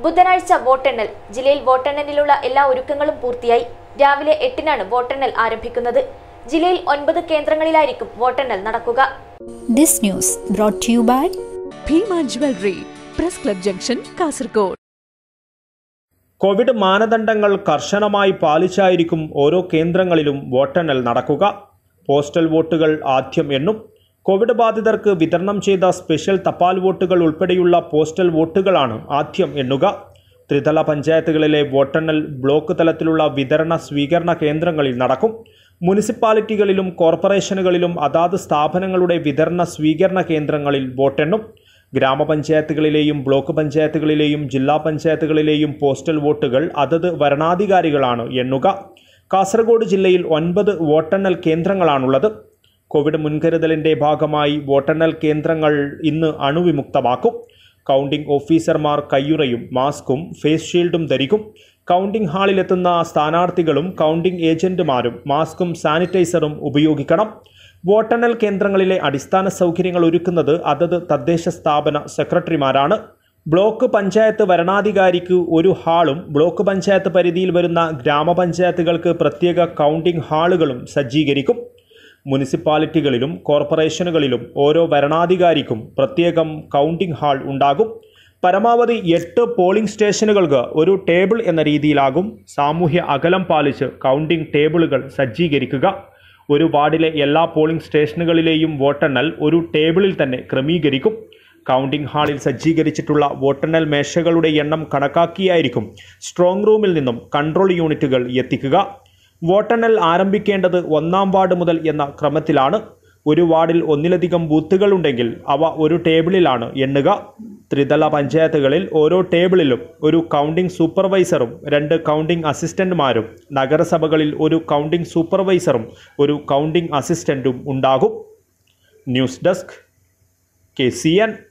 ബുധനാഴ്ച വോട്ടെണ്ണൽ. ജില്ലയിൽ വോട്ടെണ്ണലിനുള്ള എല്ലാ ഒരുക്കങ്ങളും പൂർത്തിയായി. രാവിലെ 8-നാണ് വോട്ടെണ്ണൽ ആരംഭിക്കുന്നത്. ജില്ലയിൽ 9 കേന്ദ്രങ്ങളിലായിരിക്കും വോട്ടെണ്ണൽ നടക്കുക. This news brought to you by Bhima Jewelry, Press Club Junction, Kasaragod. Covid മാനദണ്ഡങ്ങൾ കർശനമായി പാലിച്ചായിരിക്കും ഓരോ കേന്ദ്രങ്ങളിലും വോട്ടെണ്ണൽ നടക്കുക. പോസ്റ്റൽ വോട്ടുകൾ ആദ്യം എണ്ണും. കോവിഡ് ബാധിതർക്ക് വിതരണം ചെയ്ത സ്പെഷ്യൽ തപാൽ വോട്ടുകൾ ഉൾപ്പെടെയുള്ള പോസ്റ്റൽ വോട്ടുകളാണ് ആദ്യം എണ്ണുക. ത്രിതല പഞ്ചായത്തുകളിലെ വോട്ടെണ്ണൽ ബ്ലോക്ക് തലത്തിലുള്ള വിതരണ സ്വീകരണ കേന്ദ്രങ്ങളിൽ നടക്കും. മുനിസിപ്പാലിറ്റികളിലും കോർപ്പറേഷനുകളിലും അതാത് സ്ഥാപനങ്ങളുടെ വിതരണ സ്വീകരണ കേന്ദ്രങ്ങളിൽ വോട്ടെണ്ണും. ഗ്രാമപഞ്ചായത്തുകളിലെയും ബ്ലോക്ക് പഞ്ചായത്തുകളിലെയും ജില്ലാ പഞ്ചായത്തുകളിലെയും പോസ്റ്റൽ വോട്ടുകൾ അതത് വരണാധികാരികളാണ് എണ്ണുക. കാസർഗോഡ് ജില്ലയിൽ 9 വോട്ടെണ്ണൽ കേന്ദ്രങ്ങളാണുള്ളത്. കോവിഡ് മുൻകരുതലിൻ്റെ ഭാഗമായി വോട്ടെണ്ണൽ കേന്ദ്രങ്ങൾ ഇന്ന് അണുവിമുക്തമാക്കും. കൗണ്ടിംഗ് ഓഫീസർമാർ കയ്യുറയും മാസ്കും ഫേസ് ഷീൽഡും ധരിക്കും. കൗണ്ടിംഗ് ഹാളിലെത്തുന്ന സ്ഥാനാർത്ഥികളും കൗണ്ടിംഗ് ഏജന്റുമാരും മാസ്കും സാനിറ്റൈസറും ഉപയോഗിക്കണം. വോട്ടെണ്ണൽ കേന്ദ്രങ്ങളിലെ അടിസ്ഥാന സൗകര്യങ്ങൾ ഒരുക്കുന്നത് അതത് തദ്ദേശ സ്ഥാപന സെക്രട്ടറിമാരാണ്. ബ്ലോക്ക് പഞ്ചായത്ത് വരണാധികാരിക്ക് ഒരു ഹാളും ബ്ലോക്ക് പഞ്ചായത്ത് പരിധിയിൽ വരുന്ന ഗ്രാമപഞ്ചായത്തുകൾക്ക് പ്രത്യേക കൗണ്ടിംഗ് ഹാളുകളും സജ്ജീകരിക്കും. മുനിസിപ്പാലിറ്റികളിലും കോർപ്പറേഷനുകളിലും ഓരോ വരണാധികാരിക്കും പ്രത്യേകം കൗണ്ടിംഗ് ഹാൾ ഉണ്ടാകും. പരമാവധി 8 പോളിംഗ് സ്റ്റേഷനുകൾക്ക് ഒരു ടേബിൾ എന്ന രീതിയിലാകും സാമൂഹ്യ അകലം പാലിച്ച് കൗണ്ടിംഗ് ടേബിളുകൾ സജ്ജീകരിക്കുക. ഒരു വാർഡിലെ എല്ലാ പോളിംഗ് സ്റ്റേഷനുകളിലെയും വോട്ടെണ്ണൽ ഒരു ടേബിളിൽ തന്നെ ക്രമീകരിക്കും. കൗണ്ടിംഗ് ഹാളിൽ സജ്ജീകരിച്ചിട്ടുള്ള വോട്ടെണ്ണൽ മേശകളുടെ എണ്ണം കണക്കാക്കിയായിരിക്കും സ്ട്രോങ് റൂമിൽ നിന്നും കൺട്രോൾ യൂണിറ്റുകൾ എത്തിക്കുക. വോട്ടെണ്ണൽ ആരംഭിക്കേണ്ടത് 1-ാം വാർഡ് മുതൽ എന്ന ക്രമത്തിലാണ്. ഒരു വാർഡിൽ ഒന്നിലധികം ബൂത്തുകളുണ്ടെങ്കിൽ അവ ഒരു ടേബിളിലാണ് എണ്ണുക. ത്രിതല പഞ്ചായത്തുകളിൽ ഓരോ ടേബിളിലും ഒരു കൗണ്ടിംഗ് സൂപ്പർവൈസറും 2 കൗണ്ടിംഗ് അസിസ്റ്റന്റുമാരും, നഗരസഭകളിൽ ഒരു കൗണ്ടിംഗ് സൂപ്പർവൈസറും ഒരു കൗണ്ടിംഗ് അസിസ്റ്റന്റും ഉണ്ടാകും. News desk KCN.